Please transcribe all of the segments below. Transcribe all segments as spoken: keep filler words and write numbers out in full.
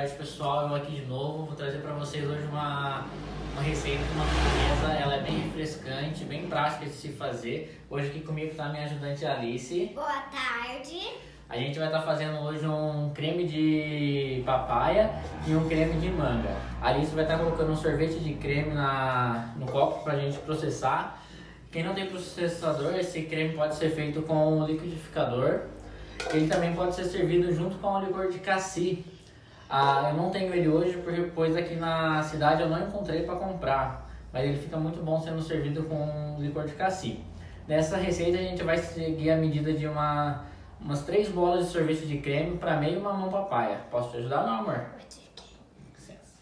Boa tarde, pessoal, eu aqui de novo, vou trazer para vocês hoje uma, uma receita de uma sobremesa. Ela é bem refrescante, bem prática de se fazer. Hoje aqui comigo está a minha ajudante Alice. Boa tarde. A gente vai estar fazendo hoje um creme de papaya e um creme de manga. A Alice vai estar colocando um sorvete de creme na, no copo para a gente processar. Quem não tem processador, esse creme pode ser feito com um liquidificador. Ele também pode ser servido junto com o licor de cassi. Ah, eu não tenho ele hoje, porque pois aqui na cidade eu não encontrei para comprar, mas ele fica muito bom sendo servido com licor de cassi. Nessa receita a gente vai seguir a medida de uma, umas três bolas de sorvete de creme para meio mamão papaya. Posso te ajudar, meu amor? Licença.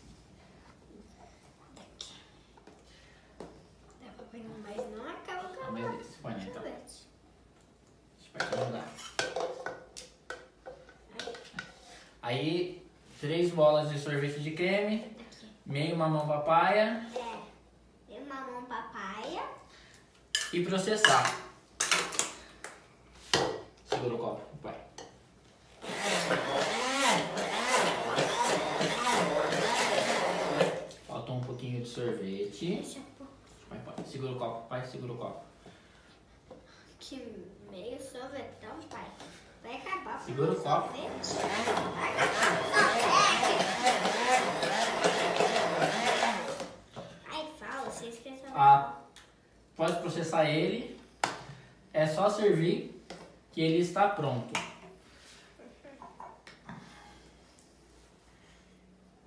Dá pra pegar um, mas não acaba com Beleza, põe aí, então. Deixa eu te ajudar. Aí, três bolas de sorvete de creme, meio mamão papaya. É, e mamão papaya. E processar. Segura o copo, pai. Falta um pouquinho de sorvete. Deixa eu pôr. Vai, pai. Segura o copo, pai. Segura o copo. Que meio sorvetão, pai. Vai acabar com Segura o copo. sorvete. Vai acabar com sorvete. Ai, fala, você esqueceu. Ah, pode processar ele. É só servir que ele está pronto.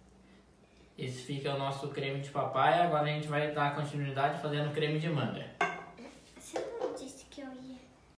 Esse fica o nosso creme de papaya. Agora a gente vai dar continuidade fazendo creme de manga.